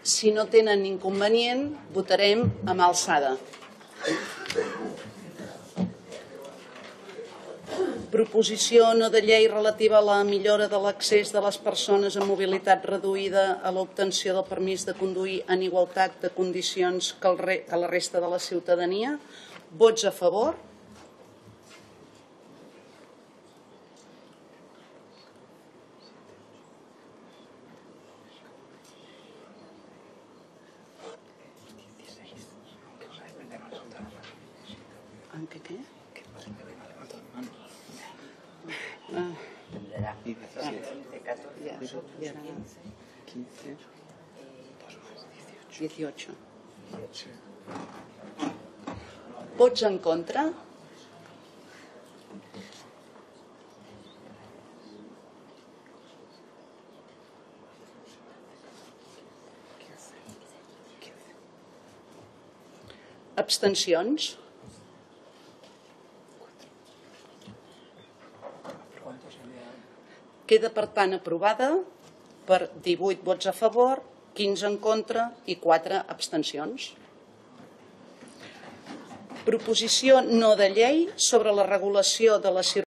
Si no tenen inconvenient, votarem a mà alçada. Proposició no de llei relativa a la millora de l'accés de les persones amb mobilitat reduïda a l'obtenció del permís de conduir en igualtat de condicions que la resta de la ciutadania. Vots a favor? ¿En qué qué? Dependerá. 18. Vots en contra? Abstencions? Queda, per tant, aprovada per 18 vots a favor, 15 en contra i 4 abstencions. Proposició no de llei sobre la regulació de la